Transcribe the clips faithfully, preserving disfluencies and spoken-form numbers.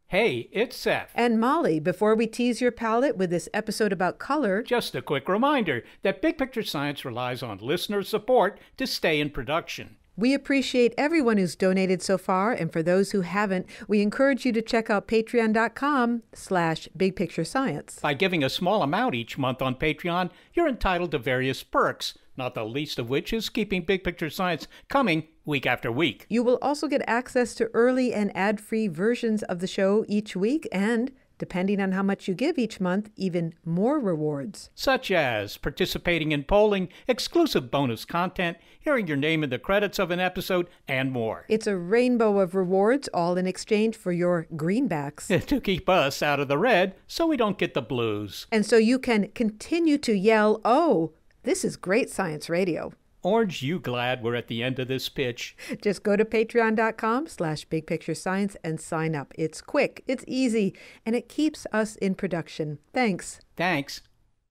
Hey, it's Seth. And Molly. Before we tease your palate with this episode about color, Just a quick reminder that Big Picture Science relies on listener support to stay in production. we appreciate everyone who's donated so far, and for those who haven't, we encourage you to check out patreon.com slash bigpicturescience. By giving a small amount each month on Patreon, you're entitled to various perks, not the least of which is keeping Big Picture Science coming week after week. You will also get access to early and ad-free versions of the show each week and, depending on how much you give each month, even more rewards. Such as participating in polling, exclusive bonus content, hearing your name in the credits of an episode, and more. It's a rainbow of rewards, all in exchange for your greenbacks. To keep us out of the red so we don't get the blues. And so you can continue to yell, "Oh, this is great science radio." Aren't you glad we're at the end of this pitch? Just go to patreon.com slash bigpicturescience and sign up. It's quick, it's easy, and it keeps us in production. Thanks. Thanks.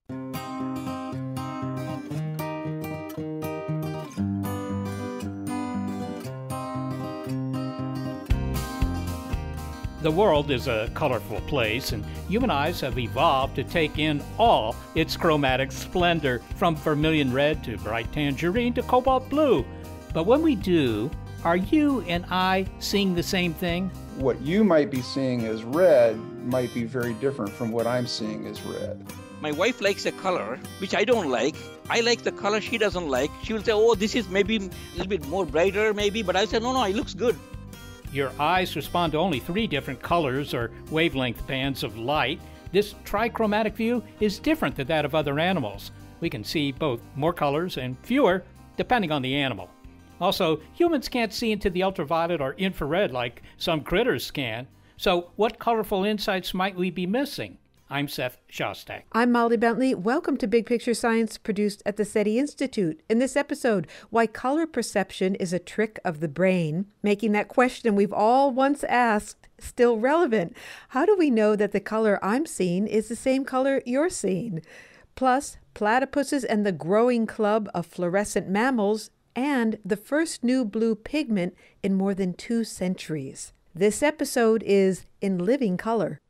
The world is a colorful place, and human eyes have evolved to take in all its chromatic splendor, from vermilion red to bright tangerine to cobalt blue. But when we do, are you and I seeing the same thing? What you might be seeing as red might be very different from what I'm seeing as red. My wife likes a color which I don't like. I like the color she doesn't like. She will say, oh, this is maybe a little bit more brighter maybe, but I say, no, no, it looks good. Your eyes respond to only three different colors or wavelength bands of light. This trichromatic view is different than that of other animals. We can see both more colors and fewer, depending on the animal. Also, humans can't see into the ultraviolet or infrared like some critters can. So what colorful insights might we be missing? I'm Seth Shostak. I'm Molly Bentley. Welcome to Big Picture Science, produced at the SETI Institute. In this episode, why color perception is a trick of the brain, making that question we've all once asked still relevant. How do we know that the color I'm seeing is the same color you're seeing? Plus, platypuses and the growing club of fluorescent mammals, and the first new blue pigment in more than two centuries. This episode is In Living Color.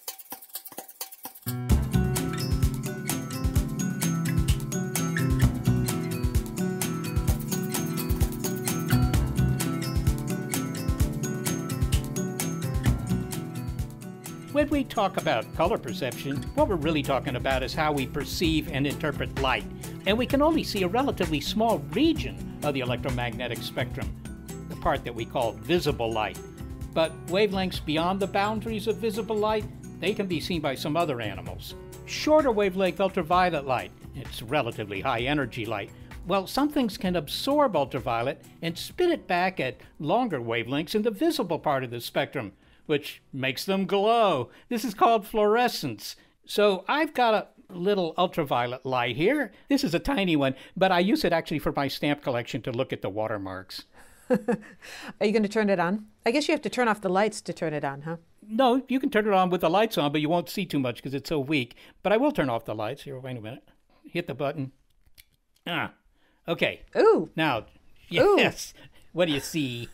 When we talk about color perception, what we're really talking about is how we perceive and interpret light. And we can only see a relatively small region of the electromagnetic spectrum, the part that we call visible light. But wavelengths beyond the boundaries of visible light, they can be seen by some other animals. Shorter wavelength ultraviolet light, it's relatively high energy light. Well, some things can absorb ultraviolet and spit it back at longer wavelengths in the visible part of the spectrum, which makes them glow. This is called fluorescence. So I've got a little ultraviolet light here. This is a tiny one, but I use it actually for my stamp collection to look at the watermarks. Are you going to turn it on? I guess you have to turn off the lights to turn it on, huh? No, you can turn it on with the lights on, but you won't see too much because it's so weak. But I will turn off the lights. Here, wait a minute. Hit the button. Ah, okay. Ooh. Now, yes. Ooh. What do you see?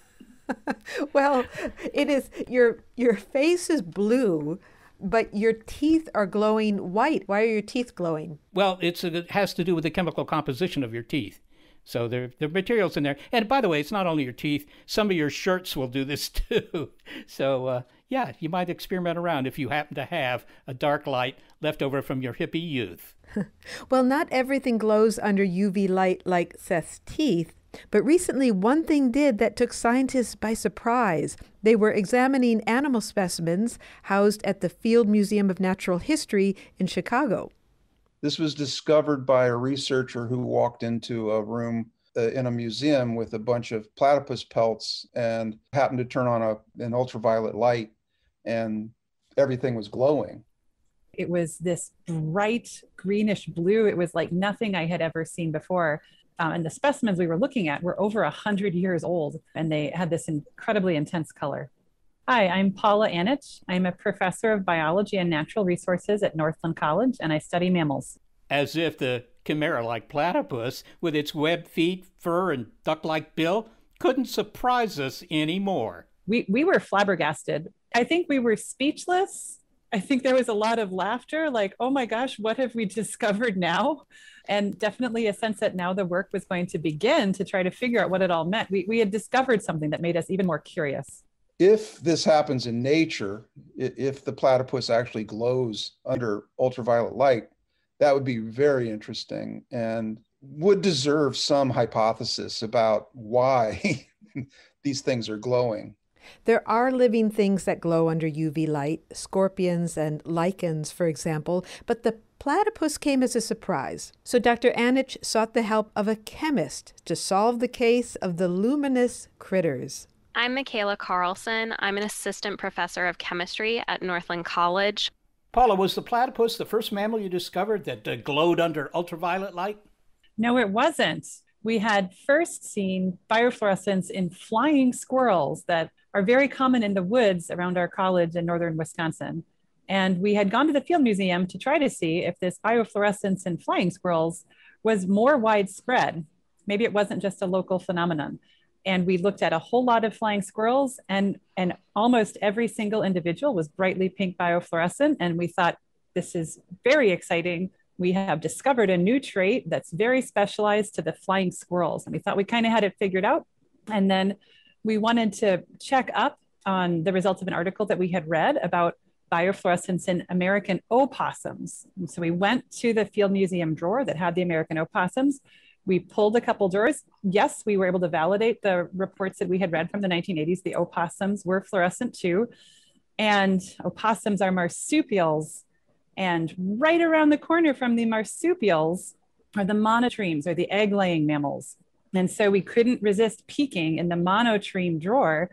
Well, it is, your your face is blue, but your teeth are glowing white. Why are your teeth glowing? Well, it's it has to do with the chemical composition of your teeth. So there, there are materials in there. And by the way, it's not only your teeth. Some of your shirts will do this too. So uh, yeah, you might experiment around if you happen to have a dark light left over from your hippie youth. Well, not everything glows under U V light like Seth's teeth. But recently, one thing did that took scientists by surprise. They were examining animal specimens housed at the Field Museum of Natural History in Chicago. This was discovered by a researcher who walked into a room uh, in a museum with a bunch of platypus pelts and happened to turn on a, an ultraviolet light, and everything was glowing. It was this bright greenish blue. It was like nothing I had ever seen before. Um, and the specimens we were looking at were over one hundred years old, and they had this incredibly intense color. Hi, I'm Paula Anich. I'm a professor of biology and natural resources at Northland College, and I study mammals. As if the chimera-like platypus, with its webbed feet, fur, and duck-like bill, couldn't surprise us anymore. We, we were flabbergasted. I think we were speechless. I think there was a lot of laughter, like, oh my gosh, what have we discovered now? And definitely a sense that now the work was going to begin to try to figure out what it all meant. We, we had discovered something that made us even more curious. If this happens in nature, if the platypus actually glows under ultraviolet light, that would be very interesting and would deserve some hypothesis about why these things are glowing. There are living things that glow under U V light, scorpions and lichens, for example, but the platypus came as a surprise. So Doctor Anich sought the help of a chemist to solve the case of the luminous critters. I'm Michaela Carlson. I'm an assistant professor of chemistry at Northland College. Paula, was the platypus the first mammal you discovered that uh, glowed under ultraviolet light? No, it wasn't. We had first seen biofluorescence in flying squirrels that are very common in the woods around our college in northern Wisconsin. And we had gone to the Field Museum to try to see if this biofluorescence in flying squirrels was more widespread. Maybe it wasn't just a local phenomenon. And we looked at a whole lot of flying squirrels, and, and almost every single individual was brightly pink biofluorescent. And we thought, this is very exciting. We have discovered a new trait that's very specialized to the flying squirrels. And we thought we kind of had it figured out. And then we wanted to check up on the results of an article that we had read about biofluorescence in American opossums. And so we went to the Field Museum drawer that had the American opossums. We pulled a couple drawers. Yes, we were able to validate the reports that we had read from the nineteen eighties. The opossums were fluorescent too. And opossums are marsupials. And right around the corner from the marsupials are the monotremes, or the egg-laying mammals. And so we couldn't resist peeking in the monotreme drawer.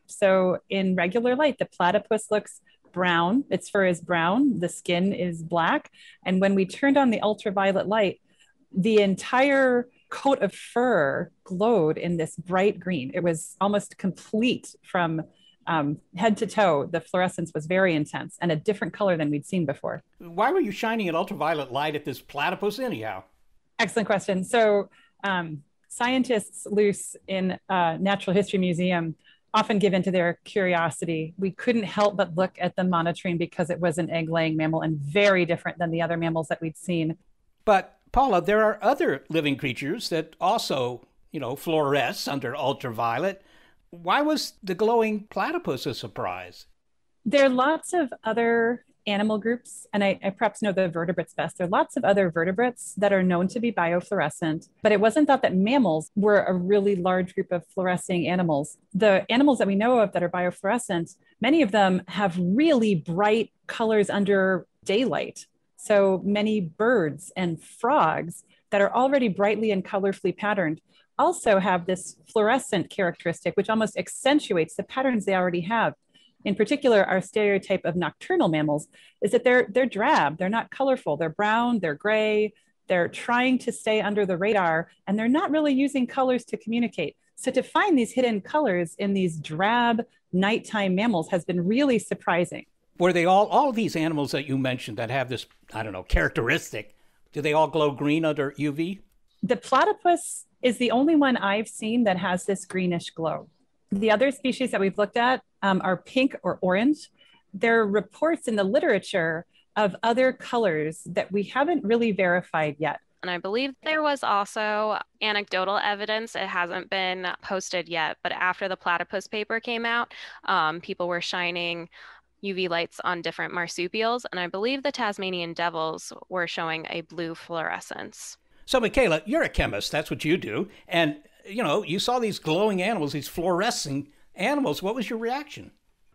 So in regular light, the platypus looks brown. Its fur is brown. The skin is black. And when we turned on the ultraviolet light, the entire coat of fur glowed in this bright green. It was almost complete from um, head to toe. The fluorescence was very intense and a different color than we'd seen before. Why were you shining an ultraviolet light at this platypus anyhow? Excellent question. So um, scientists loose in a natural history museum often give into their curiosity. We couldn't help but look at the monotreme because it was an egg-laying mammal and very different than the other mammals that we'd seen. But Paula, there are other living creatures that also, you know, fluoresce under ultraviolet. Why was the glowing platypus a surprise? There are lots of other animal groups, and I, I perhaps know the vertebrates best. There are lots of other vertebrates that are known to be biofluorescent, but it wasn't thought that mammals were a really large group of fluorescing animals. The animals that we know of that are biofluorescent, many of them have really bright colors under daylight. So many birds and frogs that are already brightly and colorfully patterned also have this fluorescent characteristic, which almost accentuates the patterns they already have. In particular, our stereotype of nocturnal mammals is that they're, they're drab, they're not colorful, they're brown, they're gray, they're trying to stay under the radar, and they're not really using colors to communicate. So to find these hidden colors in these drab nighttime mammals has been really surprising. Were they all, all of these animals that you mentioned that have this, I don't know, characteristic, do they all glow green under U V? The platypus is the only one I've seen that has this greenish glow. The other species that we've looked at um, are pink or orange. There are reports in the literature of other colors that we haven't really verified yet. And I believe there was also anecdotal evidence. It hasn't been posted yet, but after the platypus paper came out, um, people were shining U V lights on different marsupials, and I believe the Tasmanian devils were showing a blue fluorescence. So, Michaela, you're a chemist. That's what you do. And, you know, you saw these glowing animals, these fluorescing animals. What was your reaction?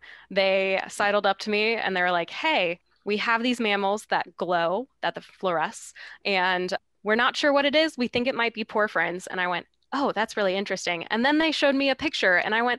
They sidled up to me and they were like, hey, we have these mammals that glow, that the fluoresce, and we're not sure what it is. We think it might be porphyrins. And I went, oh, that's really interesting. And then they showed me a picture and I went,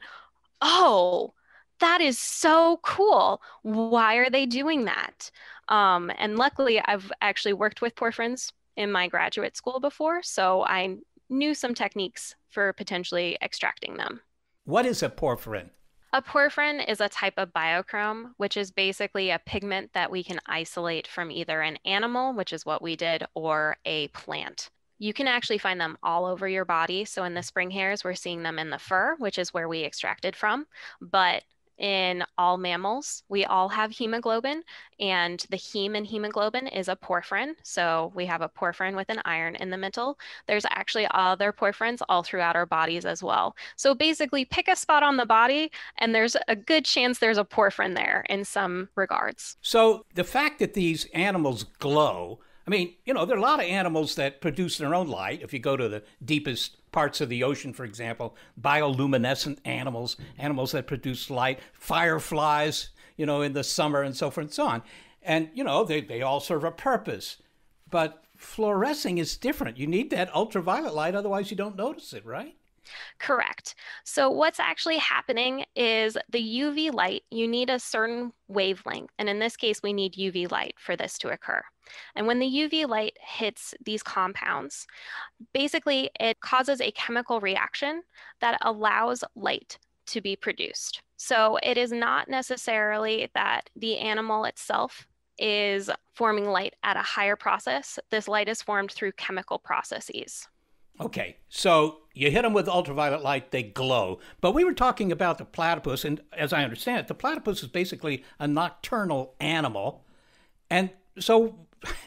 oh, that is so cool. Why are they doing that? Um, and luckily, I've actually worked with porphyrins in my graduate school before, so I knew some techniques for potentially extracting them. What is a porphyrin? A porphyrin is a type of biochrome, which is basically a pigment that we can isolate from either an animal, which is what we did, or a plant. You can actually find them all over your body. So in the spring hairs, we're seeing them in the fur, which is where we extracted from. But in all mammals. We all have hemoglobin, and the heme in hemoglobin is a porphyrin. So we have a porphyrin with an iron in the middle. There's actually other porphyrins all throughout our bodies as well. So basically pick a spot on the body and there's a good chance there's a porphyrin there in some regards. So the fact that these animals glow, I mean, you know, there are a lot of animals that produce their own light. If you go to the deepest parts of the ocean, for example, bioluminescent animals, animals that produce light, fireflies, you know, in the summer and so forth and so on. And, you know, they, they all serve a purpose. But fluorescing is different. You need that ultraviolet light, otherwise you don't notice it, right? Correct. So what's actually happening is the U V light, you need a certain wavelength. And in this case, we need U V light for this to occur. And when the U V light hits these compounds, basically it causes a chemical reaction that allows light to be produced. So it is not necessarily that the animal itself is forming light at a higher process. This light is formed through chemical processes. Okay, so you hit them with ultraviolet light, they glow. But we were talking about the platypus, and as I understand it, the platypus is basically a nocturnal animal. And so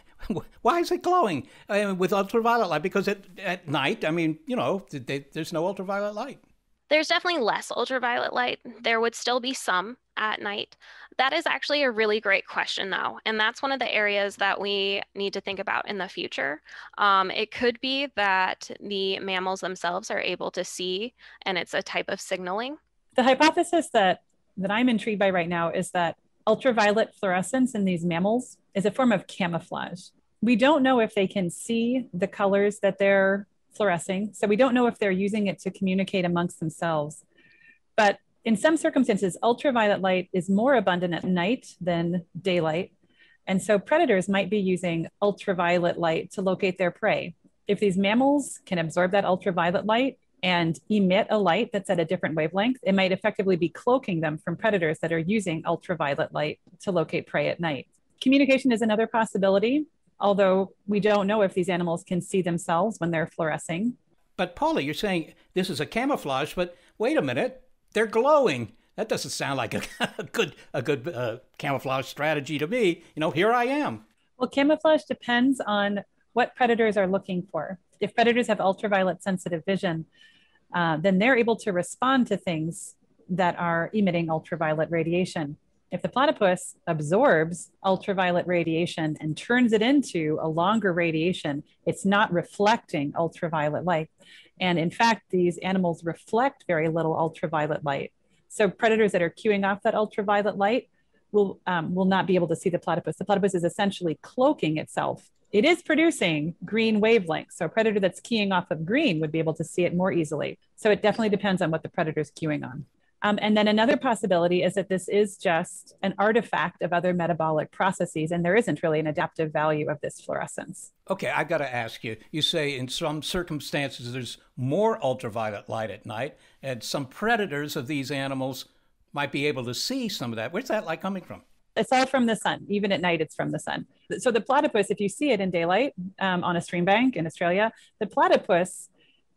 why is it glowing uh, with ultraviolet light? Because at, at night, I mean, you know, they, there's no ultraviolet light. There's definitely less ultraviolet light. There would still be some at night. That is actually a really great question, though. And that's one of the areas that we need to think about in the future. Um, it could be that the mammals themselves are able to see, and it's a type of signaling. The hypothesis that, that I'm intrigued by right now is that ultraviolet fluorescence in these mammals is a form of camouflage. We don't know if they can see the colors that they're fluorescing. So we don't know if they're using it to communicate amongst themselves. But in some circumstances, ultraviolet light is more abundant at night than daylight. And so predators might be using ultraviolet light to locate their prey. If these mammals can absorb that ultraviolet light and emit a light that's at a different wavelength, it might effectively be cloaking them from predators that are using ultraviolet light to locate prey at night. Communication is another possibility, although we don't know if these animals can see themselves when they're fluorescing. But Paula, you're saying this is a camouflage, but wait a minute, they're glowing. That doesn't sound like a, a good a good uh, camouflage strategy to me. You know, here I am. Well, camouflage depends on what predators are looking for. If predators have ultraviolet sensitive vision, uh, then they're able to respond to things that are emitting ultraviolet radiation. If the platypus absorbs ultraviolet radiation and turns it into a longer radiation, it's not reflecting ultraviolet light. And in fact, these animals reflect very little ultraviolet light. So predators that are cueing off that ultraviolet light will, um, will not be able to see the platypus. The platypus is essentially cloaking itself. It is producing green wavelengths. So a predator that's keying off of green would be able to see it more easily. So it definitely depends on what the predator is cueing on. Um, and then another possibility is that this is just an artifact of other metabolic processes, and there isn't really an adaptive value of this fluorescence. Okay, I got to ask you, you say in some circumstances there's more ultraviolet light at night, and some predators of these animals might be able to see some of that. Where's that light coming from? It's all from the sun. Even at night, it's from the sun. So the platypus, if you see it in daylight um, on a stream bank in Australia, the platypus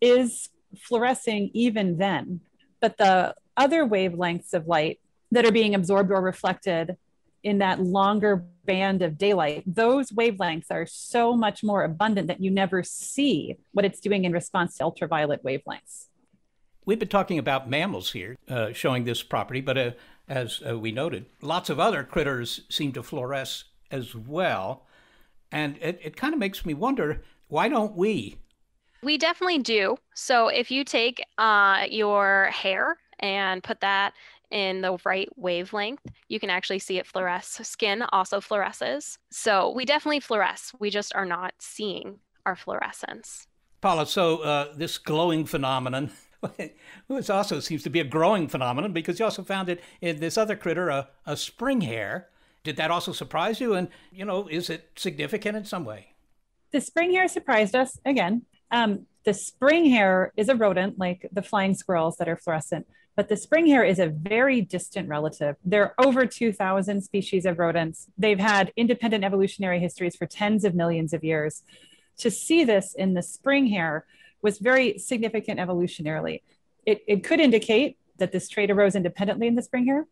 is fluorescing even then. But the other wavelengths of light that are being absorbed or reflected in that longer band of daylight, those wavelengths are so much more abundant that you never see what it's doing in response to ultraviolet wavelengths. We've been talking about mammals here, uh, showing this property, but uh, as uh, we noted, lots of other critters seem to fluoresce as well. And it, it kind of makes me wonder, why don't we? We definitely do. So if you take uh, your hair and put that in the right wavelength, you can actually see it fluoresce. Skin also fluoresces. So we definitely fluoresce. We just are not seeing our fluorescence. Paula, so uh, this glowing phenomenon, which also seems to be a growing phenomenon because you also found it in this other critter, a, a spring hare. Did that also surprise you? And, you know, is it significant in some way? The spring hare surprised us again. Um, the spring hare is a rodent like the flying squirrels that are fluorescent, but the spring hare is a very distant relative. There are over two thousand species of rodents. They've had independent evolutionary histories for tens of millions of years. To see this in the spring hare was very significant evolutionarily. It, it could indicate that this trait arose independently in the spring hare,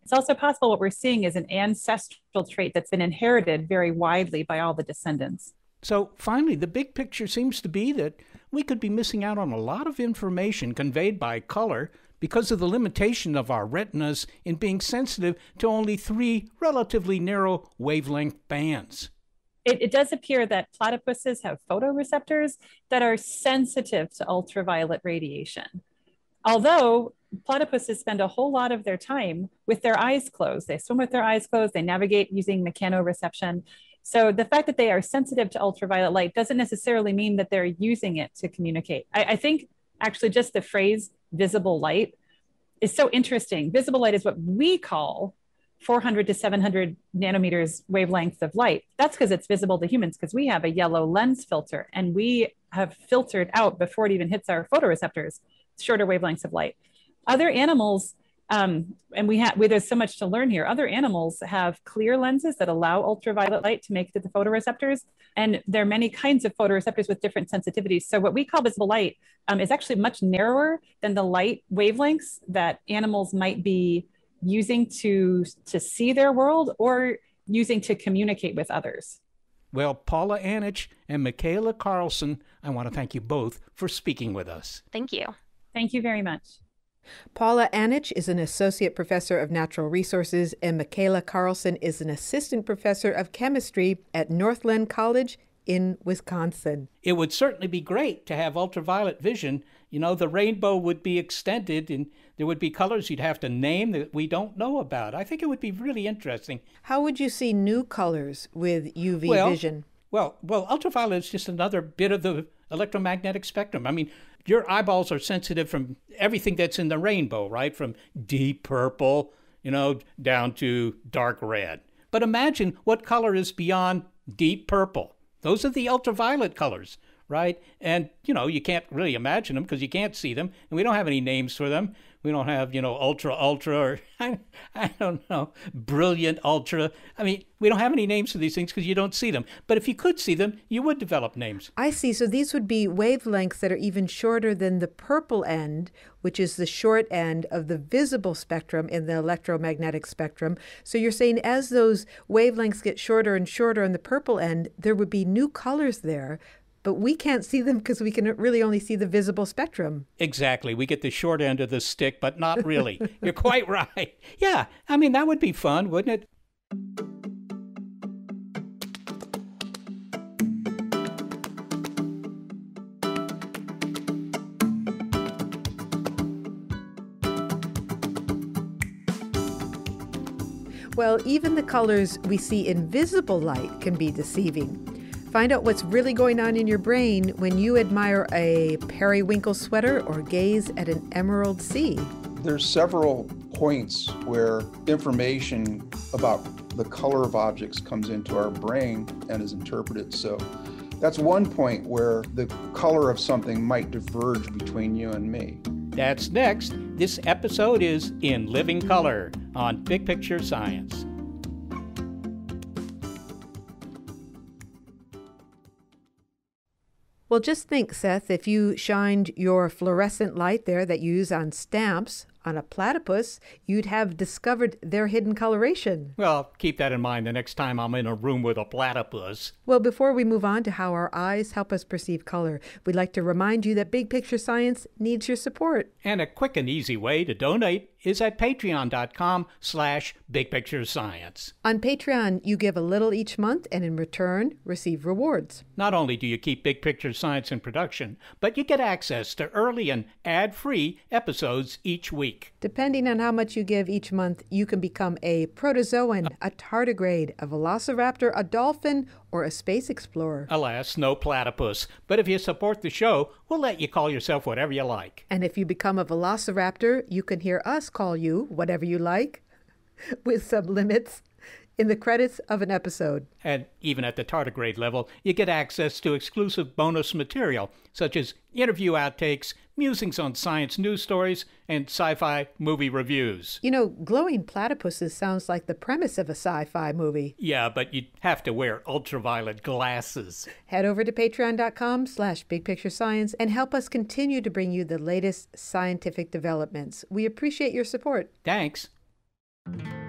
It's also possible what we're seeing is an ancestral trait that's been inherited very widely by all the descendants. So finally, the big picture seems to be that we could be missing out on a lot of information conveyed by color because of the limitation of our retinas in being sensitive to only three relatively narrow wavelength bands. It, it does appear that platypuses have photoreceptors that are sensitive to ultraviolet radiation. Although platypuses spend a whole lot of their time with their eyes closed. They swim with their eyes closed, they navigate using mechanoreception. So the fact that they are sensitive to ultraviolet light doesn't necessarily mean that they're using it to communicate. I, I think actually just the phrase visible light is so interesting. Visible light is what we call four hundred to seven hundred nanometers wavelength of light. That's because it's visible to humans because we have a yellow lens filter and we have filtered out before it even hits our photoreceptors, shorter wavelengths of light. Other animals, um, and we have, there's so much to learn here. Other animals have clear lenses that allow ultraviolet light to make it to the photoreceptors. And there are many kinds of photoreceptors with different sensitivities. So what we call visible light um, is actually much narrower than the light wavelengths that animals might be using to, to see their world or using to communicate with others. Well, Paula Anich and Michaela Carlson, I want to thank you both for speaking with us. Thank you. Thank you very much. Paula Anich is an associate professor of natural resources, and Michaela Carlson is an assistant professor of chemistry at Northland College in Wisconsin. It would certainly be great to have ultraviolet vision. You know, the rainbow would be extended and there would be colors you'd have to name that we don't know about. I think it would be really interesting. How would you see new colors with U V well, vision? Well, well, ultraviolet is just another bit of the electromagnetic spectrum. I mean, your eyeballs are sensitive from everything that's in the rainbow, right? From deep purple, you know, down to dark red. But imagine what color is beyond deep purple. Those are the ultraviolet colors, right? And, you know, you can't really imagine them because you can't see them. And we don't have any names for them. We don't have, you know, ultra, ultra, or I, I don't know, brilliant, ultra. I mean, we don't have any names for these things because you don't see them. But if you could see them, you would develop names. I see. So these would be wavelengths that are even shorter than the purple end, which is the short end of the visible spectrum in the electromagnetic spectrum. So you're saying as those wavelengths get shorter and shorter on the purple end, there would be new colors there. But we can't see them because we can really only see the visible spectrum. Exactly. We get the short end of the stick, but not really. You're quite right. Yeah, I mean, that would be fun, wouldn't it? Well, even the colors we see in visible light can be deceiving. Find out what's really going on in your brain when you admire a periwinkle sweater or gaze at an emerald sea. There's several points where information about the color of objects comes into our brain and is interpreted. So that's one point where the color of something might diverge between you and me. That's next. This episode is In Living Color on Big Picture Science. Well, just think, Seth, if you shined your fluorescent light there that you use on stamps on a platypus, you'd have discovered their hidden coloration. Well, keep that in mind the next time I'm in a room with a platypus. Well, before we move on to how our eyes help us perceive color, we'd like to remind you that Big Picture Science needs your support. And a quick and easy way to donate is at patreon.com slash bigpicturescience. On Patreon, you give a little each month and in return, receive rewards. Not only do you keep Big Picture Science in production, but you get access to early and ad-free episodes each week. Depending on how much you give each month, you can become a protozoan, a tardigrade, a velociraptor, a dolphin, or a space explorer. Alas, no platypus. But if you support the show, we'll let you call yourself whatever you like. And if you become a velociraptor, you can hear us call you whatever you like, with some limits, in the credits of an episode. And even at the tardigrade level, you get access to exclusive bonus material, such as interview outtakes, musings on science news stories, and sci-fi movie reviews. You know, glowing platypuses sounds like the premise of a sci-fi movie. Yeah, but you'd have to wear ultraviolet glasses. Head over to patreon.com slash bigpicturescience and help us continue to bring you the latest scientific developments. We appreciate your support. Thanks.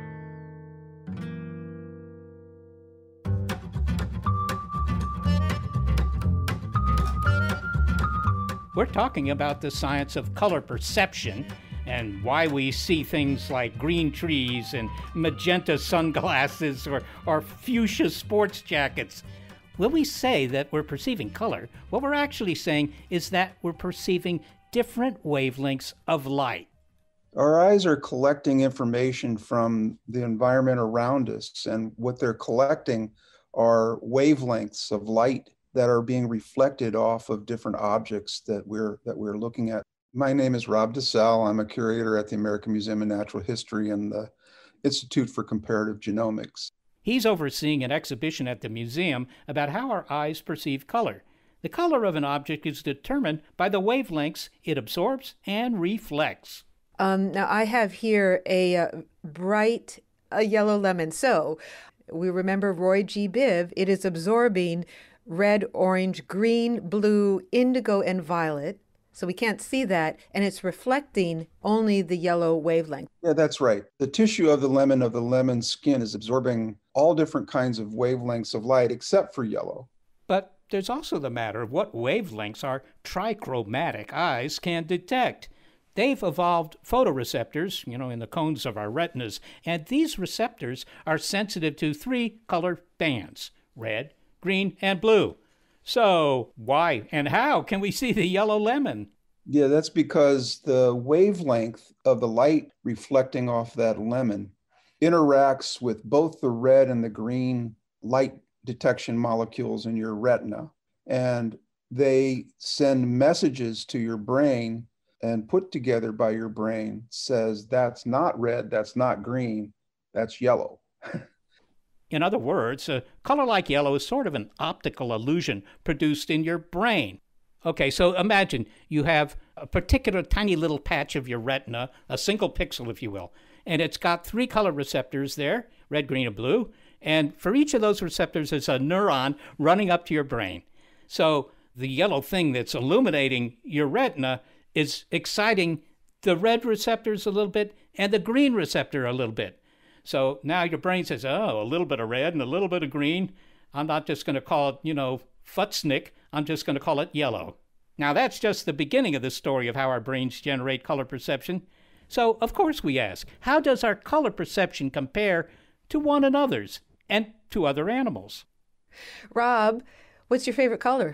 We're talking about the science of color perception and why we see things like green trees and magenta sunglasses or, or fuchsia sports jackets. When we say that we're perceiving color, what we're actually saying is that we're perceiving different wavelengths of light. Our eyes are collecting information from the environment around us, and what they're collecting are wavelengths of light that are being reflected off of different objects that we're that we're looking at. My name is Rob DeSalle. I'm a curator at the American Museum of Natural History and the Institute for Comparative Genomics. He's overseeing an exhibition at the museum about how our eyes perceive color. The color of an object is determined by the wavelengths it absorbs and reflects. Um, now, I have here a uh, bright a yellow lemon. So we remember Roy G. Biv. It is absorbing red, orange, green, blue, indigo, and violet. So we can't see that, and it's reflecting only the yellow wavelength. Yeah, that's right. The tissue of the lemon, of the lemon skin, is absorbing all different kinds of wavelengths of light except for yellow. But there's also the matter of what wavelengths our trichromatic eyes can detect. They've evolved photoreceptors, you know, in the cones of our retinas, and these receptors are sensitive to three color bands: red, green, and blue. So why and how can we see the yellow lemon? Yeah, that's because the wavelength of the light reflecting off that lemon interacts with both the red and the green light detection molecules in your retina. And they send messages to your brain, and put together by your brain says, that's not red, that's not green, that's yellow. In other words, a color like yellow is sort of an optical illusion produced in your brain. Okay, so imagine you have a particular tiny little patch of your retina, a single pixel, if you will, and it's got three color receptors there, red, green, and blue, and for each of those receptors is a neuron running up to your brain. So the yellow thing that's illuminating your retina is exciting the red receptors a little bit and the green receptor a little bit. So now your brain says, oh, a little bit of red and a little bit of green. I'm not just going to call it, you know, futsnick. I'm just going to call it yellow. Now, that's just the beginning of the story of how our brains generate color perception. So, of course, we ask, how does our color perception compare to one another's and to other animals? Rob, what's your favorite color?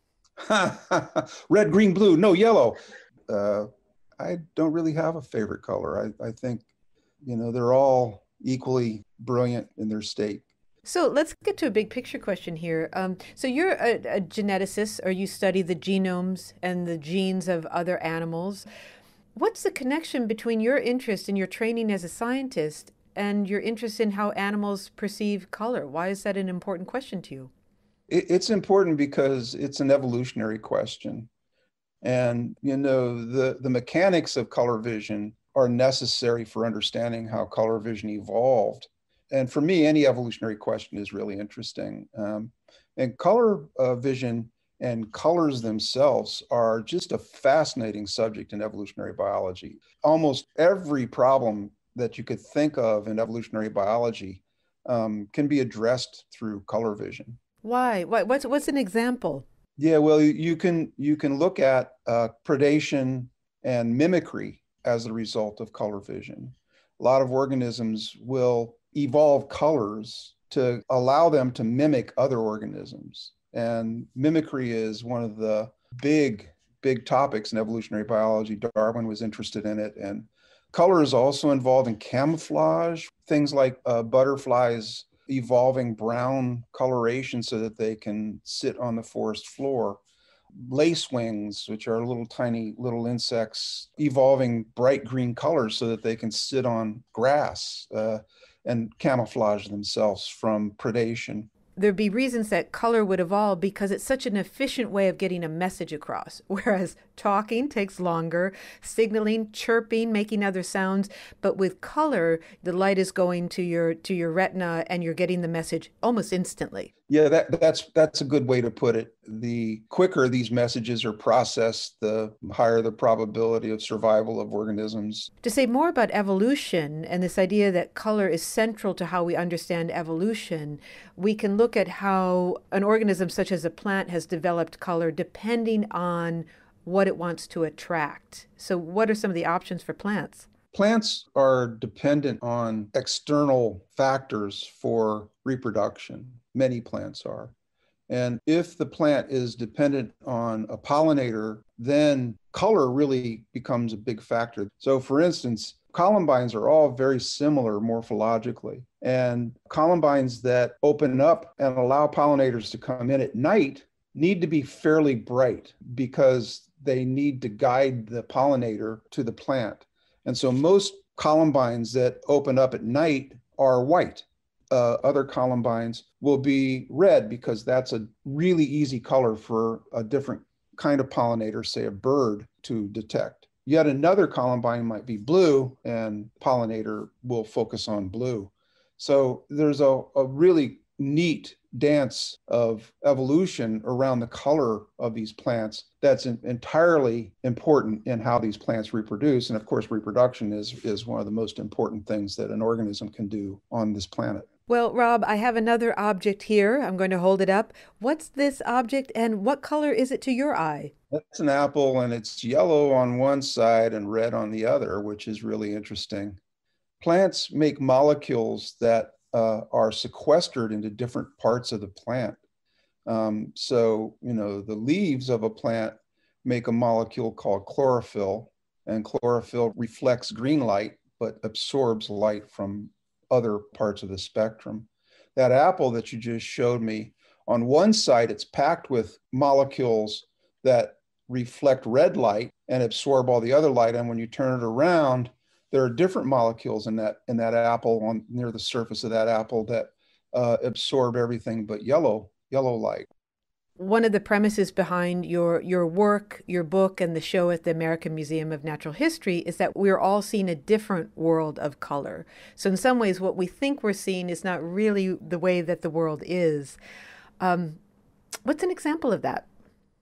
Red, green, blue, no yellow. Uh, I don't really have a favorite color. I, I think, you know, they're all equally brilliant in their state. So let's get to a big picture question here. Um, so you're a, a geneticist, or you study the genomes and the genes of other animals. What's the connection between your interest and your training as a scientist and your interest in how animals perceive color? Why is that an important question to you? It, it's important because it's an evolutionary question. And, you know, the, the mechanics of color vision are necessary for understanding how color vision evolved. And for me, any evolutionary question is really interesting. Um, and color uh, vision and colors themselves are just a fascinating subject in evolutionary biology. Almost every problem that you could think of in evolutionary biology um, can be addressed through color vision. Why? What, what's, what's an example? Yeah, well, you can, you can look at uh, predation and mimicry as a result of color vision. A lot of organisms will evolve colors to allow them to mimic other organisms. And mimicry is one of the big, big topics in evolutionary biology. Darwin was interested in it. And color is also involved in camouflage, things like uh, butterflies evolving brown coloration so that they can sit on the forest floor. Lacewings, which are little tiny little insects, evolving bright green colors so that they can sit on grass uh, and camouflage themselves from predation. There'd be reasons that color would evolve because it's such an efficient way of getting a message across, whereas talking takes longer, signaling, chirping, making other sounds. But with color, the light is going to your to your retina and you're getting the message almost instantly. Yeah, that, that's that's a good way to put it. The quicker these messages are processed, the higher the probability of survival of organisms. To say more about evolution and this idea that color is central to how we understand evolution, we can look at how an organism such as a plant has developed color depending on what it wants to attract. So what are some of the options for plants? Plants are dependent on external factors for reproduction. Many plants are. And if the plant is dependent on a pollinator, then color really becomes a big factor. So for instance, columbines are all very similar morphologically. And columbines that open up and allow pollinators to come in at night need to be fairly bright because they need to guide the pollinator to the plant. And so most columbines that open up at night are white. Uh, other columbines will be red because that's a really easy color for a different kind of pollinator, say a bird, to detect. Yet another columbine might be blue and pollinator will focus on blue. So there's a, a really neat dance of evolution around the color of these plants that's in, entirely important in how these plants reproduce. And of course, reproduction is, is one of the most important things that an organism can do on this planet. Well, Rob, I have another object here. I'm going to hold it up. What's this object and what color is it to your eye? That's an apple and it's yellow on one side and red on the other, which is really interesting. Plants make molecules that uh, are sequestered into different parts of the plant. Um, so, you know, the leaves of a plant make a molecule called chlorophyll, and chlorophyll reflects green light, but absorbs light from other parts of the spectrum. That apple that you just showed me, on one side, it's packed with molecules that reflect red light and absorb all the other light. And when you turn it around, there are different molecules in that in that apple on near the surface of that apple that uh, absorb everything but yellow yellow light. One of the premises behind your your work, your book, and the show at the American Museum of Natural History is that we're all seeing a different world of color. So in some ways, what we think we're seeing is not really the way that the world is. Um, what's an example of that?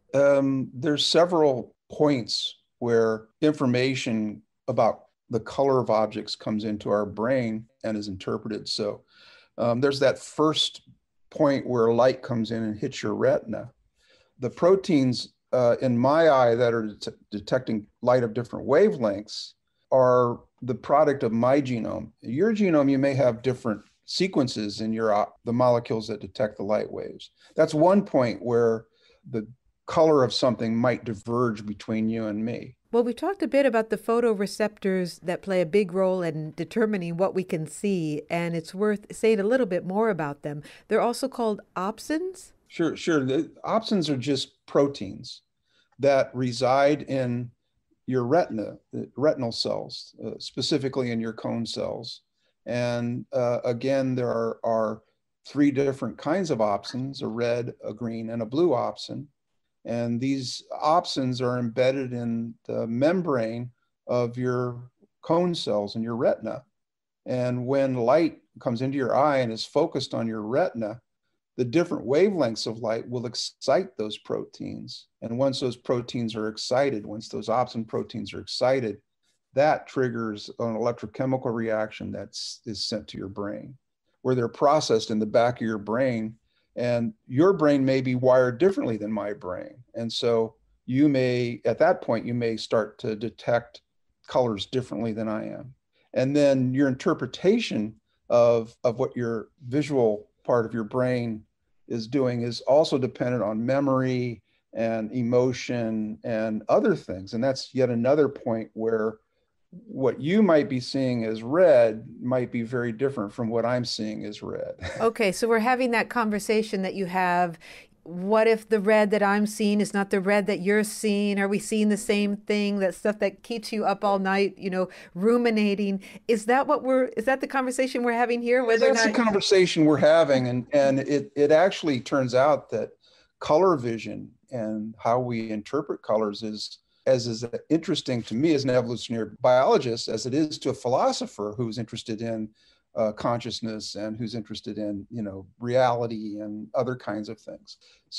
Um, there's several points where information about the color of objects comes into our brain and is interpreted. So um, there's that first point where light comes in and hits your retina. The proteins uh, in my eye that are det- detecting light of different wavelengths are the product of my genome. Your genome, you may have different sequences in your uh, the molecules that detect the light waves. That's one point where the color of something might diverge between you and me. Well, we talked a bit about the photoreceptors that play a big role in determining what we can see, and it's worth saying a little bit more about them. They're also called opsins? Sure, sure. The opsins are just proteins that reside in your retina, retinal cells, uh, specifically in your cone cells. And uh, again, there are, are three different kinds of opsins, a red, a green, and a blue opsin. And these opsins are embedded in the membrane of your cone cells in your retina. And when light comes into your eye and is focused on your retina, the different wavelengths of light will excite those proteins. And once those proteins are excited, once those opsin proteins are excited, that triggers an electrochemical reaction that is sent to your brain, where they're processed in the back of your brain. And your brain may be wired differently than my brain. And so you may, at that point, you may start to detect colors differently than I am. And then your interpretation of, of what your visual part of your brain is doing is also dependent on memory and emotion and other things. And that's yet another point where what you might be seeing as red might be very different from what I'm seeing as red. Okay, so we're having that conversation that you have. What if the red that I'm seeing is not the red that you're seeing? Are we seeing the same thing? That stuff that keeps you up all night, you know, ruminating. Is that what we're, is that the conversation we're having here? Whether That's or not... the conversation we're having. And, and it, it actually turns out that color vision and how we interpret colors is as is interesting to me as an evolutionary biologist as it is to a philosopher who's interested in uh, consciousness and who's interested in, you know, reality and other kinds of things.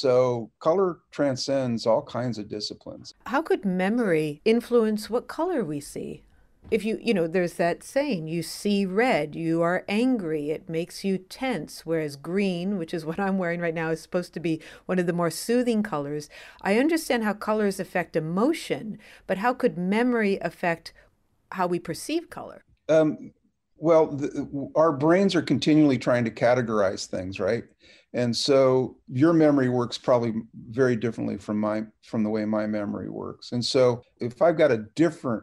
So color transcends all kinds of disciplines. How could memory influence what color we see? If you, you know, there's that saying, you see red, you are angry, it makes you tense, whereas green, which is what I'm wearing right now, is supposed to be one of the more soothing colors. I understand how colors affect emotion, but how could memory affect how we perceive color? Um, well, the, our brains are continually trying to categorize things, right? And so your memory works probably very differently from my from the way my memory works. And so if I've got a different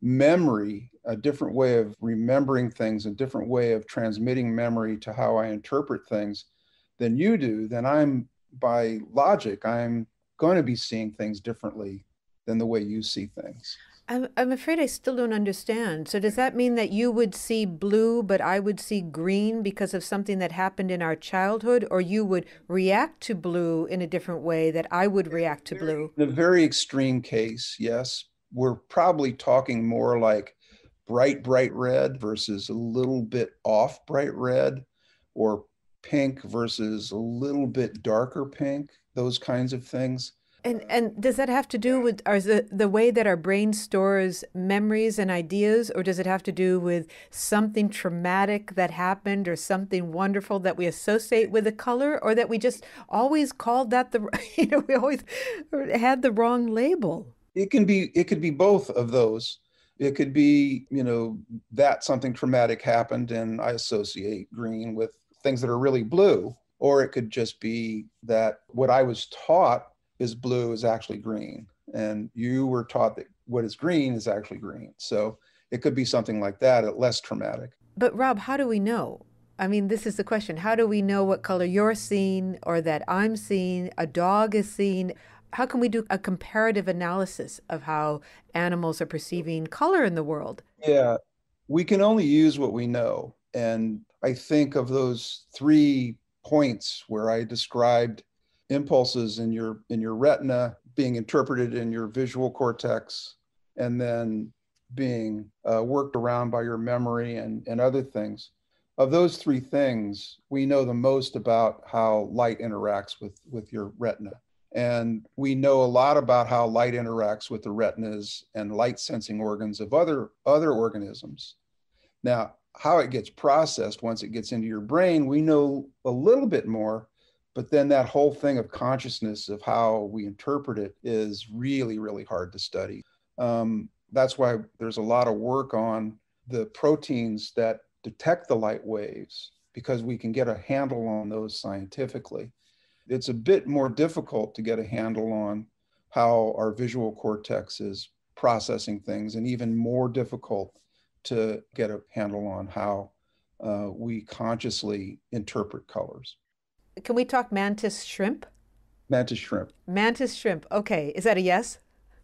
memory, a different way of remembering things, a different way of transmitting memory to how I interpret things than you do, then I'm, by logic, I'm going to be seeing things differently than the way you see things. I'm, I'm afraid I still don't understand. So does that mean that you would see blue, but I would see green because of something that happened in our childhood, or you would react to blue in a different way that I would react to blue? In a very extreme case, yes. We're probably talking more like bright, bright red versus a little bit off bright red, or pink versus a little bit darker pink, those kinds of things. And and does that have to do with or is the, the way that our brain stores memories and ideas, or does it have to do with something traumatic that happened or something wonderful that we associate with a color, or that we just always called that the, you know, we always had the wrong label? It can be, it could be both of those. It could be, you know, that something traumatic happened and I associate green with things that are really blue, or it could just be that what I was taught is blue is actually green, and you were taught that what is green is actually green. So it could be something like that, less traumatic. But Rob, how do we know? I mean, this is the question. How do we know what color you're seeing, or that I'm seeing, a dog is seeing? How can we do a comparative analysis of how animals are perceiving color in the world? Yeah, we can only use what we know. And I think of those three points where I described impulses in your in your retina being interpreted in your visual cortex, and then being uh, worked around by your memory and, and other things. Of those three things, we know the most about how light interacts with, with your retina. And we know a lot about how light interacts with the retinas and light sensing organs of other, other organisms. Now, how it gets processed once it gets into your brain, we know a little bit more. But then that whole thing of consciousness of how we interpret it is really, really hard to study. Um, that's why there's a lot of work on the proteins that detect the light waves, because we can get a handle on those scientifically. It's a bit more difficult to get a handle on how our visual cortex is processing things, and even more difficult to get a handle on how uh, we consciously interpret colors. Can we talk mantis shrimp? Mantis shrimp. Mantis shrimp. Okay. Is that a yes?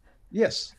Yes.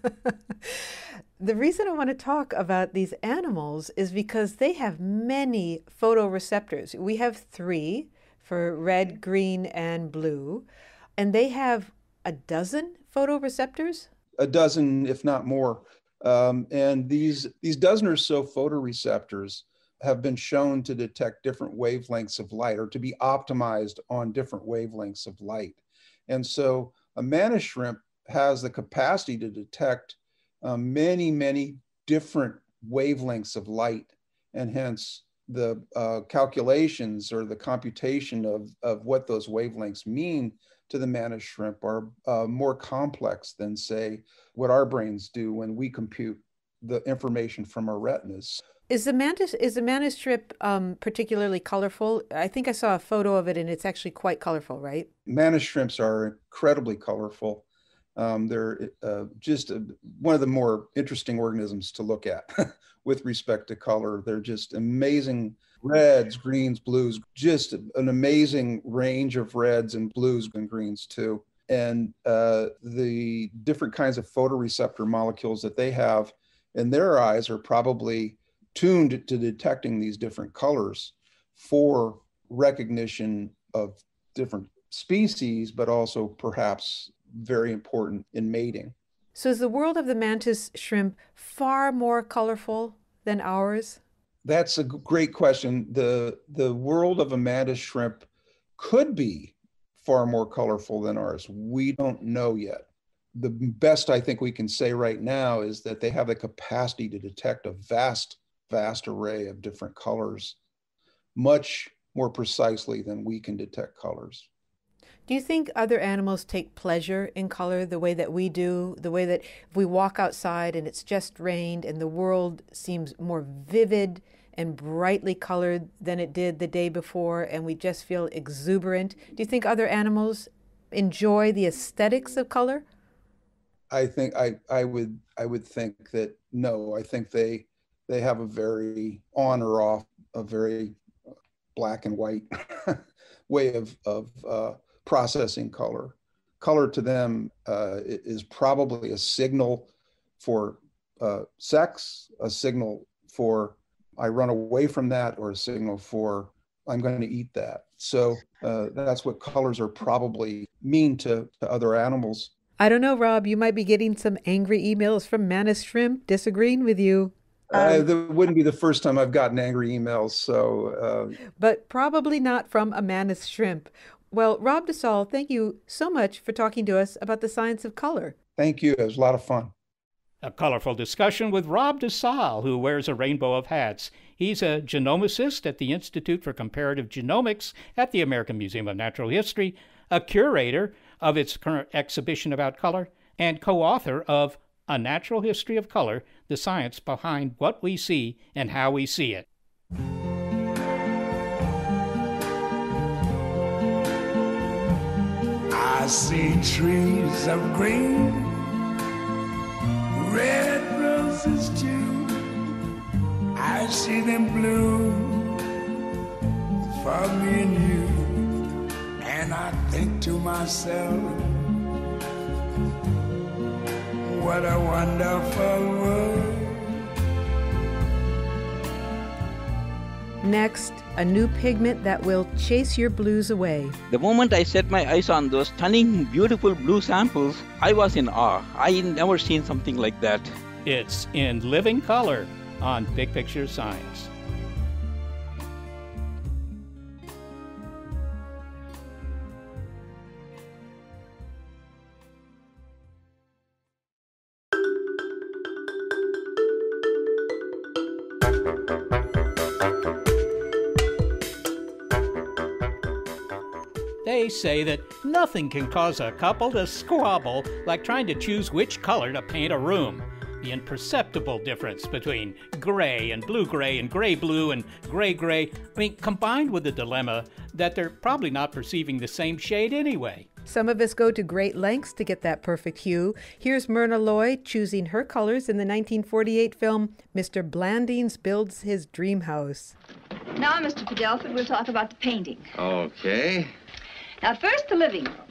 The reason I want to talk about these animals is because they have many photoreceptors. We have three for red, green, and blue, and they have a dozen photoreceptors? A dozen, if not more. Um, and these, these dozen or so photoreceptors have been shown to detect different wavelengths of light, or to be optimized on different wavelengths of light. And so a mantis shrimp has the capacity to detect um, many, many different wavelengths of light. And hence the uh, calculations or the computation of, of what those wavelengths mean to the mantis shrimp are uh, more complex than, say, what our brains do when we compute the information from our retinas. Is the mantis is the mantis shrimp um, particularly colorful? I think I saw a photo of it, and it's actually quite colorful, right? Mantis shrimps are incredibly colorful. Um, they're uh, just a, one of the more interesting organisms to look at with respect to color. They're just amazing reds, greens, blues, just an amazing range of reds and blues and greens too. And uh, the different kinds of photoreceptor molecules that they have in their eyes are probably tuned to detecting these different colors for recognition of different species, but also perhaps very important in mating. So is the world of the mantis shrimp far more colorful than ours? That's a great question. The, the world of a mantis shrimp could be far more colorful than ours. We don't know yet. the best I think we can say right now is that they have the capacity to detect a vast, vast array of different colors, much more precisely than we can detect colors. Do you think other animals take pleasure in color the way that we do? The way that if we walk outside and it's just rained and the world seems more vivid and brightly colored than it did the day before, and we just feel exuberant? Do you think other animals enjoy the aesthetics of color? I think I, I would I would think that no. I think they they have a very on or off, a very black and white way of of uh, processing color. Color to them uh, is probably a signal for uh, sex, a signal for I run away from that, or a signal for I'm going to eat that. So uh, that's what colors are probably mean to, to other animals. I don't know, Rob, you might be getting some angry emails from Manus Shrimp disagreeing with you. Um, uh, that wouldn't be the first time I've gotten angry emails. So, uh, but probably not from a Manus Shrimp. Well, Rob DeSalle, thank you so much for talking to us about the science of color. Thank you. It was a lot of fun. A colorful discussion with Rob DeSalle, who wears a rainbow of hats. He's a genomicist at the Institute for Comparative Genomics at the American Museum of Natural History, a curator of its current exhibition about color, and co-author of A Natural History of Color, the science behind what we see and how we see it. I see trees of green, red roses too. I see them bloom for me and you. And I think to myself, what a wonderful world. Next, a new pigment that will chase your blues away. The moment I set my eyes on those stunning, beautiful blue samples, I was in awe. I never seen something like that. It's in living color on Big Picture Science. They say that nothing can cause a couple to squabble like trying to choose which color to paint a room. The imperceptible difference between gray and blue-gray and gray-blue and gray-gray, I mean, combined with the dilemma that they're probably not perceiving the same shade anyway. Some of us go to great lengths to get that perfect hue. Here's Myrna Loy choosing her colors in the nineteen forty-eight film Mister Blandings Builds His Dream House. Now, Mister Fidelford, we'll talk about the painting. Okay. Now, first, the living room.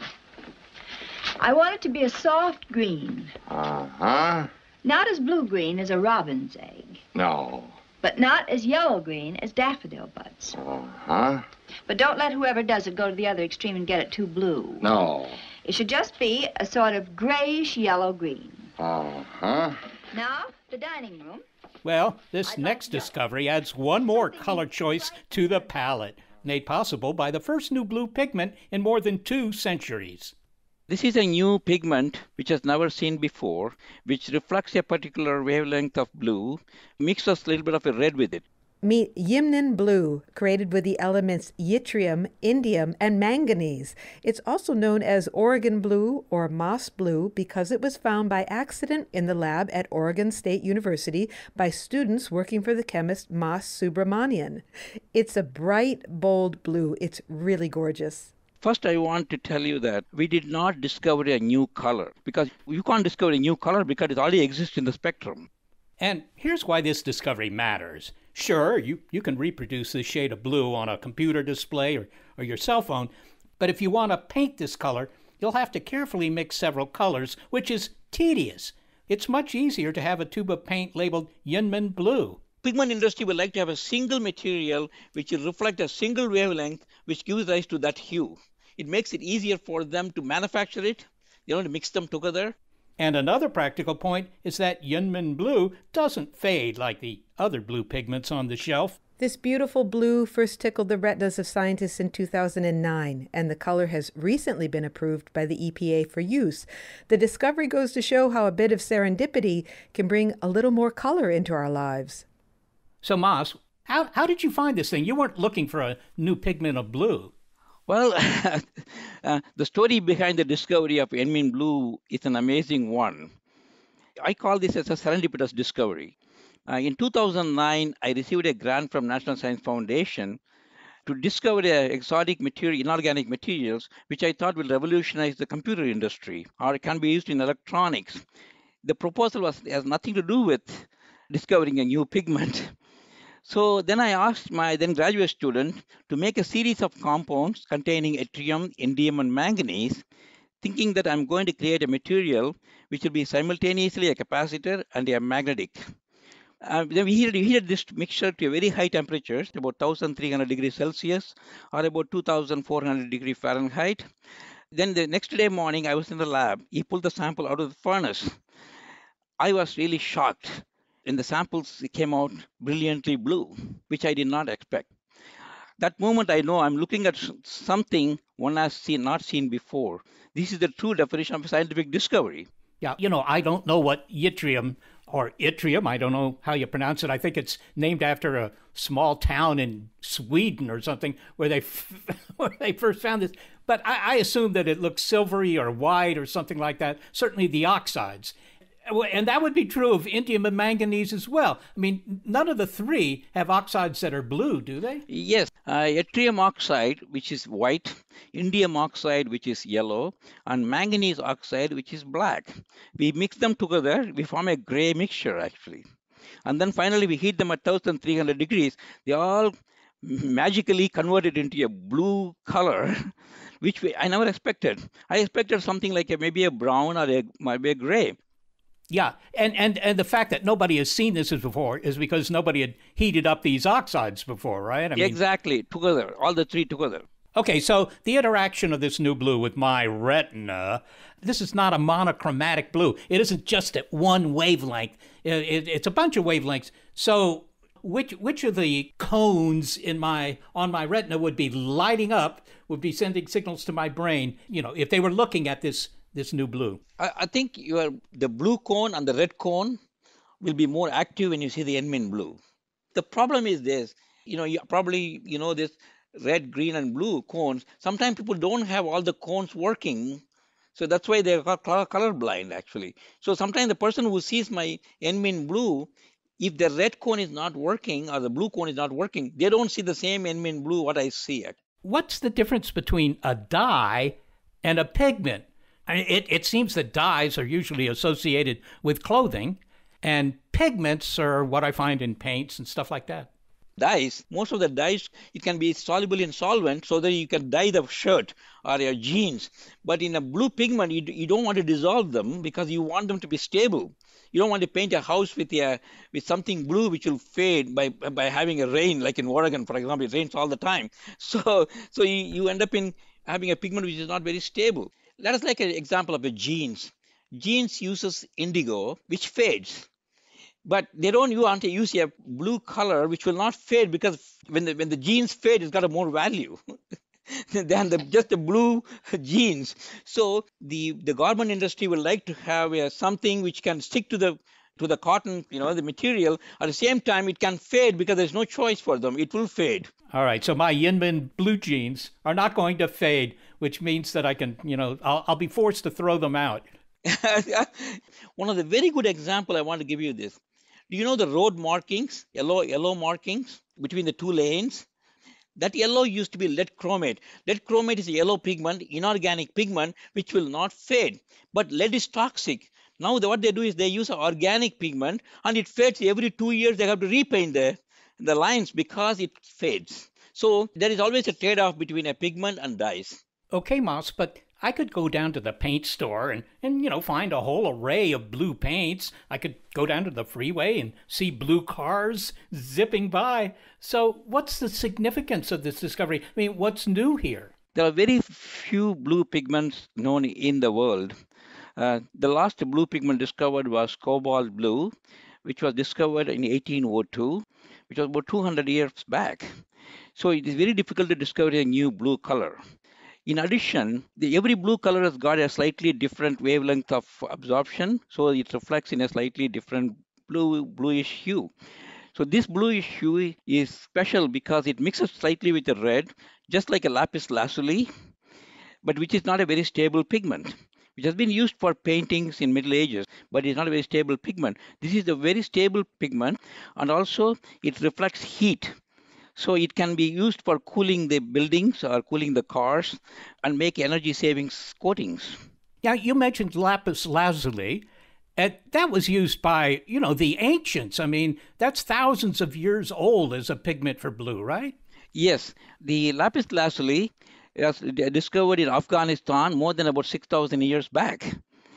I want it to be a soft green. Uh-huh. Not as blue-green as a robin's egg. No. But not as yellow-green as daffodil buds. Uh-huh. But don't let whoever does it go to the other extreme and get it too blue. No. It should just be a sort of grayish yellow-green. Uh-huh. Now, the dining room. Well, this next discovery adds one more color choice to the palette, made possible by the first new blue pigment in more than two centuries. This is a new pigment which has never seen before, which reflects a particular wavelength of blue, mixes a little bit of a red with it. Meet YInMn blue, created with the elements yttrium, indium, and manganese. It's also known as Oregon blue or moss blue because it was found by accident in the lab at Oregon State University by students working for the chemist Mas Subramanian. It's a bright, bold blue. It's really gorgeous. First, I want to tell you that we did not discover a new color, because you can't discover a new color because it already exists in the spectrum. And here's why this discovery matters. Sure, you, you can reproduce this shade of blue on a computer display or, or your cell phone, but if you want to paint this color, you'll have to carefully mix several colors, which is tedious. It's much easier to have a tube of paint labeled YInMn blue. Pigment industry would like to have a single material which will reflect a single wavelength which gives rise to that hue. It makes it easier for them to manufacture it, you know, to mix them together. And another practical point is that YInMn blue doesn't fade like the other blue pigments on the shelf. This beautiful blue first tickled the retinas of scientists in two thousand nine, and the color has recently been approved by the E P A for use. The discovery goes to show how a bit of serendipity can bring a little more color into our lives. So, Mas, how, how did you find this thing? You weren't looking for a new pigment of blue. Well, uh, the story behind the discovery of YInMn blue is an amazing one. I call this as a serendipitous discovery. Uh, in two thousand nine, I received a grant from National Science Foundation to discover uh, exotic material, inorganic materials, which I thought will revolutionize the computer industry or can be used in electronics. The proposal was, has nothing to do with discovering a new pigment. So then I asked my then graduate student to make a series of compounds containing yttrium, indium, and manganese, thinking that I'm going to create a material which will be simultaneously a capacitor and a magnetic. Uh, then we heated, we heated this mixture to a very high temperatures, about one thousand three hundred degrees Celsius or about two thousand four hundred degrees Fahrenheit. Then the next day morning, I was in the lab. He pulled the sample out of the furnace. I was really shocked. And the samples came out brilliantly blue, which I did not expect. That moment, I know I'm looking at something one has seen, not seen before. This is the true definition of a scientific discovery. Yeah, you know, I don't know what yttrium or yttrium, I don't know how you pronounce it. I think it's named after a small town in Sweden or something where they f- where they first found this. But I, I assume that it looks silvery or white or something like that. Certainly the oxides. And that would be true of indium and manganese as well. I mean, none of the three have oxides that are blue, do they? Yes. Uh, yttrium oxide, which is white, indium oxide, which is yellow, and manganese oxide, which is black. We mix them together, we form a gray mixture, actually. And then finally, we heat them at one thousand three hundred degrees. They all magically converted into a blue color, which we, I never expected. I expected something like a, maybe a brown or a, maybe a gray. Yeah, and, and, and the fact that nobody has seen this before is because nobody had heated up these oxides before, right? I mean, exactly, together, all the three together. Okay, so the interaction of this new blue with my retina, this is not a monochromatic blue. It isn't just at one wavelength. It, it, it's a bunch of wavelengths. So which which of the cones in my on my retina would be lighting up, would be sending signals to my brain, you know, if they were looking at this this new blue? I, I think your the blue cone and the red cone will be more active when you see the YInMn blue. The problem is this, you know, you probably, you know, this red, green, and blue cones. Sometimes people don't have all the cones working. So that's why they're colorblind, actually. So sometimes the person who sees my YInMn blue, if the red cone is not working or the blue cone is not working, they don't see the same YInMn blue what I see. What's the difference between a dye and a pigment? I mean, it, it seems that dyes are usually associated with clothing, and pigments are what I find in paints and stuff like that. Dyes, most of the dyes, it can be soluble in solvent so that you can dye the shirt or your jeans. But in a blue pigment, you, you don't want to dissolve them because you want them to be stable. You don't want to paint a house with a, with something blue which will fade by by having a rain, like in Oregon, for example. It rains all the time. So, so you, you end up in having a pigment which is not very stable. Let us like an example of a jeans. Jeans uses indigo, which fades. But they don't want to use a blue color, which will not fade because when the, when the jeans fade, it's got a more value than the, just the blue jeans. So the, the garment industry would like to have a, something which can stick to the to the cotton, you know, the material. At the same time, it can fade because there's no choice for them. It will fade. All right. So my YInMn blue jeans are not going to fade, which means that I can, you know, I'll, I'll be forced to throw them out. One of the very good example I want to give you this. Do you know the road markings, yellow, yellow markings between the two lanes? That yellow used to be lead chromate. Lead chromate is a yellow pigment, inorganic pigment, which will not fade. But lead is toxic. Now what they do is they use an organic pigment and it fades every two years. They have to repaint the, the lines because it fades. So there is always a trade-off between a pigment and dyes. Okay, Mas, but I could go down to the paint store and, and, you know, find a whole array of blue paints. I could go down to the freeway and see blue cars zipping by. So what's the significance of this discovery? I mean, what's new here? There are very few blue pigments known in the world. Uh, the last blue pigment discovered was cobalt blue, which was discovered in eighteen oh two, which was about two hundred years back. So it is very difficult to discover a new blue color. In addition, the, every blue color has got a slightly different wavelength of absorption, so it reflects in a slightly different blue bluish hue. So this bluish hue is special because it mixes slightly with the red, just like a lapis lazuli, but which is not a very stable pigment, which has been used for paintings in Middle Ages, but it's not a very stable pigment. This is a very stable pigment, and also it reflects heat. So it can be used for cooling the buildings or cooling the cars and make energy savings coatings. Yeah, you mentioned lapis lazuli. And that was used by, you know, the ancients. I mean, that's thousands of years old as a pigment for blue, right? Yes. The lapis lazuli was discovered in Afghanistan more than about six thousand years back,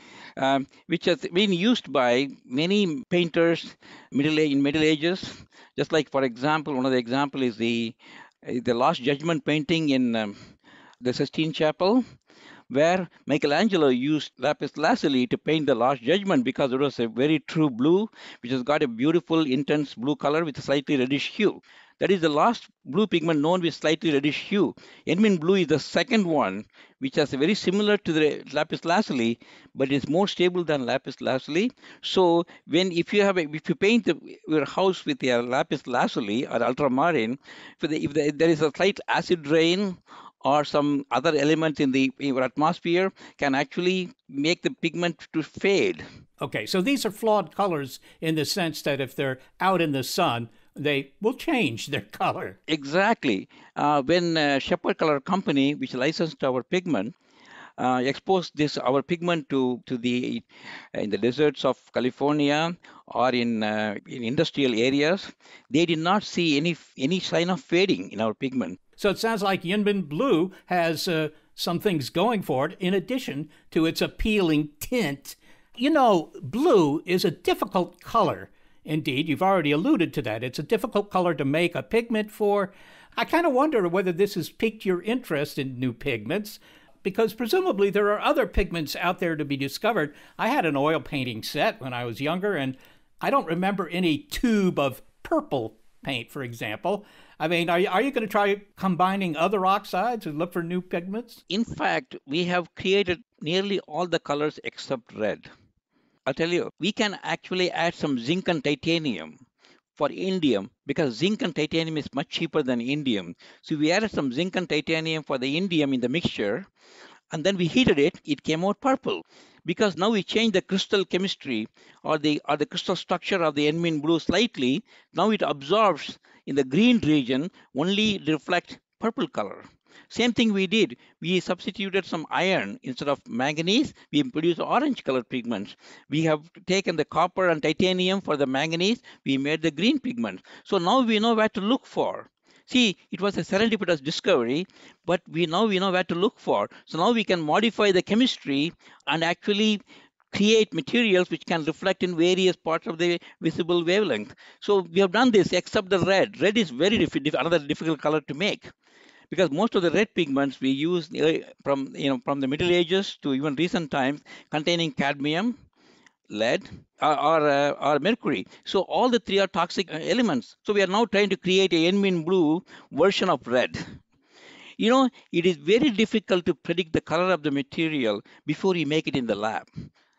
um, which has been used by many painters middle in Middle Ages. Just like, for example, one of the examples is the, the Last Judgment painting in um, the Sistine Chapel, where Michelangelo used lapis lazuli to paint the Last Judgment because it was a very true blue, which has got a beautiful, intense blue color with a slightly reddish hue. That is the last blue pigment known with slightly reddish hue. YInMn blue is the second one, which is very similar to the lapis lazuli, but is more stable than lapis lazuli. So when if you have a, if you paint the, your house with a lapis lazuli or ultramarine, if, the, if the, there is a slight acid rain or some other element in the in your atmosphere, can actually make the pigment to fade. Okay, so these are flawed colors in the sense that if they're out in the sun, they will change their color. Exactly. Uh, when uh, Shepherd Color Company, which licensed our pigment, uh, exposed this our pigment to to the in the deserts of California or in uh, in industrial areas, they did not see any any sign of fading in our pigment. So it sounds like YInMn blue has uh, some things going for it in addition to its appealing tint. You know, blue is a difficult color. Indeed, you've already alluded to that. It's a difficult color to make a pigment for. I kind of wonder whether this has piqued your interest in new pigments, because presumably there are other pigments out there to be discovered. I had an oil painting set when I was younger, and I don't remember any tube of purple paint, for example. I mean, are you, are you going to try combining other oxides and look for new pigments? In fact, we have created nearly all the colors except red. I'll tell you, we can actually add some zinc and titanium for indium because zinc and titanium is much cheaper than indium. So we added some zinc and titanium for the indium in the mixture, and then we heated it, it came out purple. Because now we changed the crystal chemistry or the or the crystal structure of the YInMn blue slightly. Now it absorbs in the green region, only reflect purple color. Same thing we did. We substituted some iron instead of manganese. We produced orange colored pigments. We have taken the copper and titanium for the manganese. We made the green pigment. So now we know where to look for. See, it was a serendipitous discovery, but we now we know where to look for. So now we can modify the chemistry and actually create materials which can reflect in various parts of the visible wavelength. So we have done this except the red. Red is very diff- another difficult color to make, because most of the red pigments we use from you know from the Middle Ages to even recent times containing cadmium, lead, or or, uh, or mercury. So all the three are toxic elements. So we are now trying to create a YInMn blue version of red. You know, it is very difficult to predict the color of the material before you make it in the lab.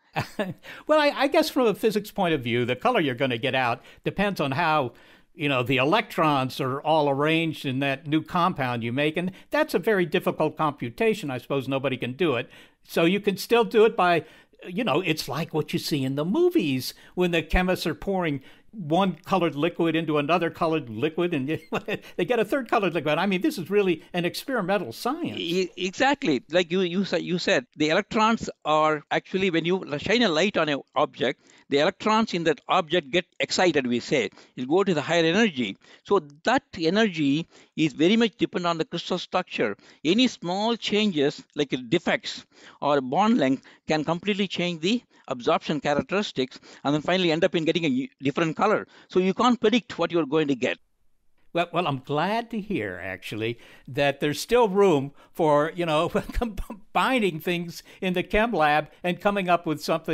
Well, I, I guess from a physics point of view, the color you're going to get out depends on how, you know, the electrons are all arranged in that new compound you make. And that's a very difficult computation. I suppose nobody can do it. So you can still do it by, you know, it's like what you see in the movies when the chemists are pouring one colored liquid into another colored liquid and they get a third colored liquid. I mean, this is really an experimental science. Exactly. Like you, you, you said, the electrons are actually, when you shine a light on an object, the electrons in that object get excited, we say. It go to the higher energy. So that energy is very much dependent on the crystal structure. Any small changes, like defects or bond length, can completely change the absorption characteristics and then finally end up in getting a different color. So you can't predict what you're going to get. Well, well, I'm glad to hear, actually, that there's still room for, you know, combining things in the chem lab and coming up with something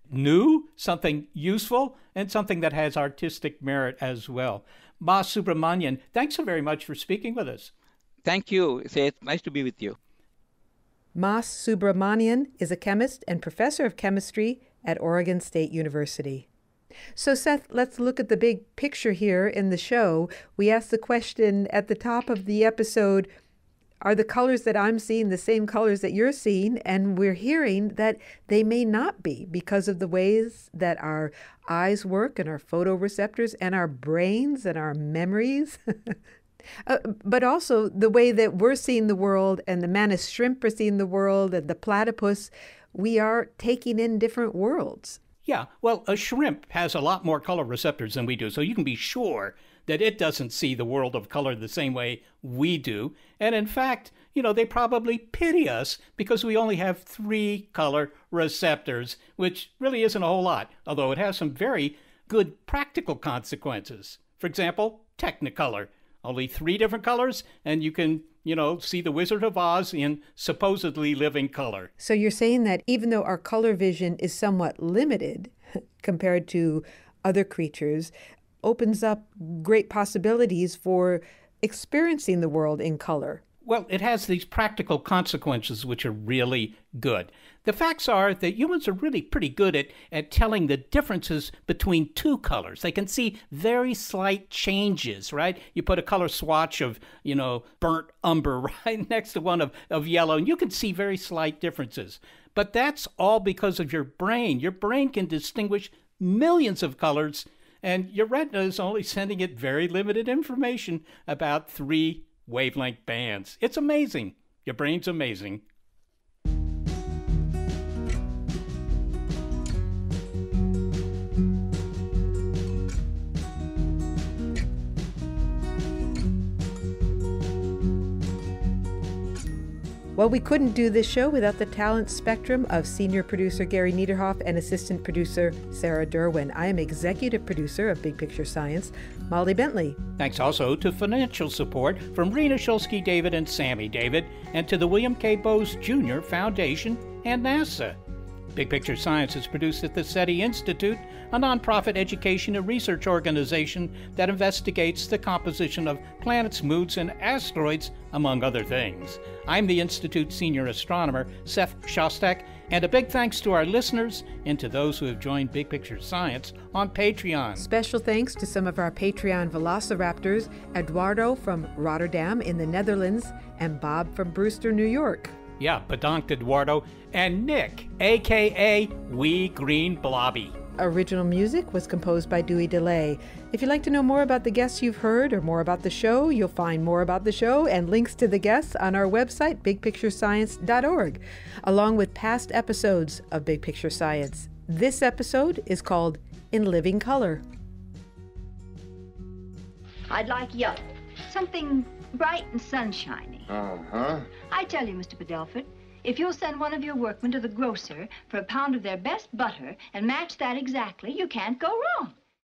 new, something useful, and something that has artistic merit as well. Mas Subramanian, thanks so very much for speaking with us. Thank you, Seth. Nice to be with you. Mas Subramanian is a chemist and professor of chemistry at Oregon State University. So, Seth, let's look at the big picture here in the show. We asked the question at the top of the episode, are the colors that I'm seeing the same colors that you're seeing? And we're hearing that they may not be because of the ways that our eyes work and our photoreceptors and our brains and our memories. uh, but also the way that we're seeing the world and the mantis shrimp are seeing the world and the platypus, we are taking in different worlds. Yeah, well, a shrimp has a lot more color receptors than we do, so you can be sure that it doesn't see the world of color the same way we do. And in fact, you know, they probably pity us because we only have three color receptors, which really isn't a whole lot, although it has some very good practical consequences. For example, Technicolor. Only three different colors, and you can, you know, see the Wizard of Oz in supposedly living color. So you're saying that even though our color vision is somewhat limited compared to other creatures, opens up great possibilities for experiencing the world in color. Well, it has these practical consequences which are really good. The facts are that humans are really pretty good at, at telling the differences between two colors. They can see very slight changes, right? You put a color swatch of, you know, burnt umber right next to one of, of yellow, and you can see very slight differences. But that's all because of your brain. Your brain can distinguish millions of colors, and your retina is only sending it very limited information about three wavelength bands. It's amazing. Your brain's amazing. Well, we couldn't do this show without the talent spectrum of senior producer Gary Niederhoff and assistant producer Sarah Derwin. I am executive producer of Big Picture Science, Molly Bentley. Thanks also to financial support from Rena Shulsky David and Sammy David, and to the William K. Bowes Junior Foundation and NASA. Big Picture Science is produced at the SETI Institute, a nonprofit education and research organization that investigates the composition of planets, moons, and asteroids, among other things. I'm the Institute's senior astronomer, Seth Shostak, and a big thanks to our listeners and to those who have joined Big Picture Science on Patreon. Special thanks to some of our Patreon velociraptors, Eduardo from Rotterdam in the Netherlands and Bob from Brewster, New York. Yeah, bedankt Eduardo, and Nick, a k a. Wee Green Blobby. Original music was composed by Dewey DeLay. If you'd like to know more about the guests you've heard or more about the show, you'll find more about the show and links to the guests on our website, big picture science dot org, along with past episodes of Big Picture Science. This episode is called In Living Color. I'd like yellow, something bright and sunshiny. Uh-huh. I tell you, Mister Padelford, if you'll send one of your workmen to the grocer for a pound of their best butter and match that exactly, you can't go wrong.